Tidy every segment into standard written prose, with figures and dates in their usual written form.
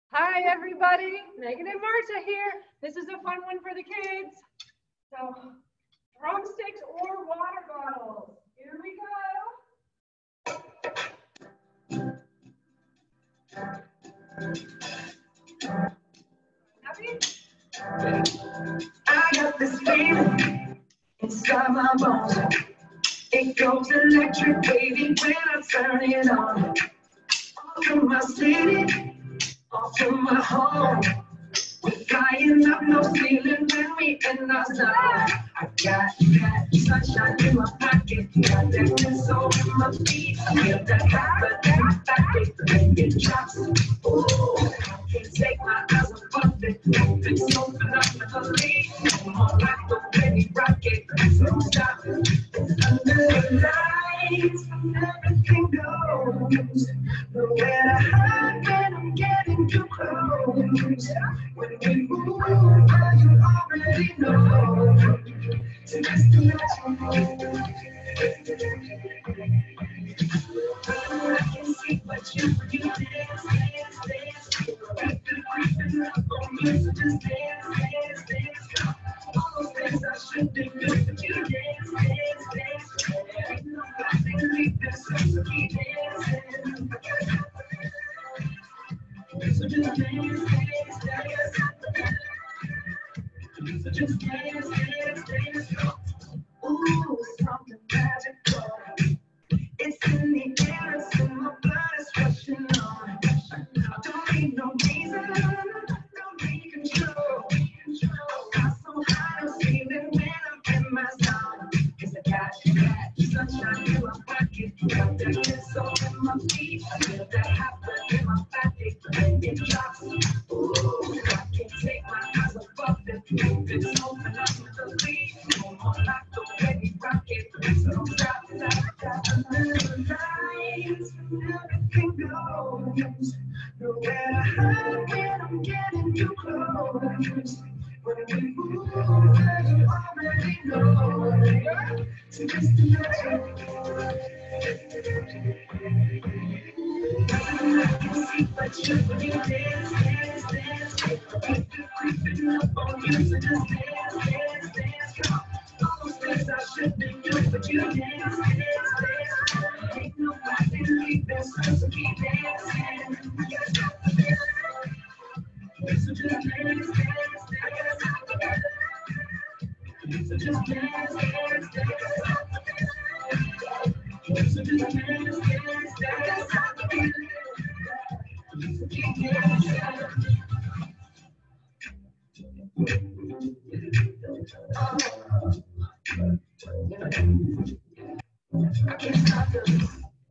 Hi, everybody. Megan and Marta here. This is a fun one for the kids. So, drumsticks or water bottles. Here we go. Happy? I got this feeling inside my bones. It goes electric, baby, when I turn it on. All through my city, all through my home. We're flying up no ceiling when we in our zone. I got that sunshine in my pocket, got that good soul in my feet. I feel that hot in my pocket when it drops. Ooh, I can't take my eyes off it. Moving so phenomenally. Come on, like the baby rocket, so don't stop it. Under the lights, everything goes. Nowhere to hide when I'm getting too close. When we move, well, you already know. So just imagine. I can see what you dance, dance, dance. Creeping up on you, so just dance, dance, dance. All those things I shouldn't do, but you dance, dance, dance. Ain't nobody leaving, so keep dancing. So just dance, dance, dance. So just dance, dance, dance. Ooh, something magical. It's in the air, it's in my blood, it's rushing on. I don't need no reason, don't need control. I got so high, I'm feeling when I'm in my zone. 'Cause I got that sunshine in my pocket, got that good soul in my feet. I feel that hot blood in my body when it drops. Ooh, I can't take my eyes off it. Moving so phenomenally. Come on, like the baby rocket, so don't stop. Under the lights, everything goes. Nowhere to hide when I'm getting too close. When we move, well, you already know. So just imagine. I can see what you when you dance, dance, dance. Creeping up on you, so just dance, dance, dance. All those things I shouldn't do, but you dance, dance, dance. Ain't nobody leaving, so keep dancing. So just dance, dance, dance. So just dance, dance, dance. So just dance, dance, dance. So keep dancing. I can't stop this.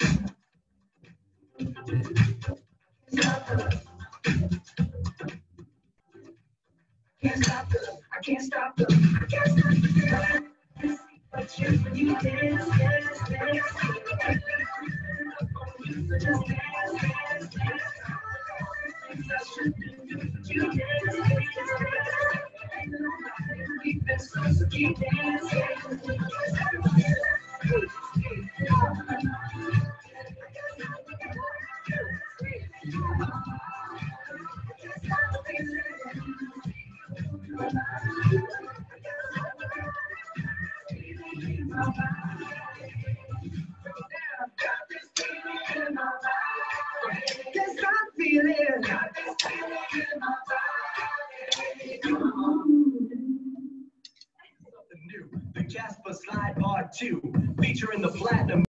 Can't stop this. I can't stop this. I can't stop this. But you, when you dance, dance, dance. So just dance, dance, dance. Things I shouldn't do, but you dance, dance, dance. Ain't nobody leaving, so keep dancing. Cause I'm feeling something new. The Casper Slide Part 2, featuring the platinum.